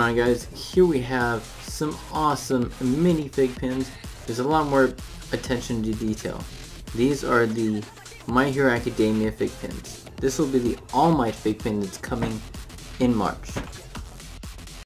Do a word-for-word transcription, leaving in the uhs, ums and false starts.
on, guys? Here we have some awesome mini fig pins. There's a lot more attention to detail. These are the My Hero Academia fig pins. This will be the All Might fig pin that's coming in March.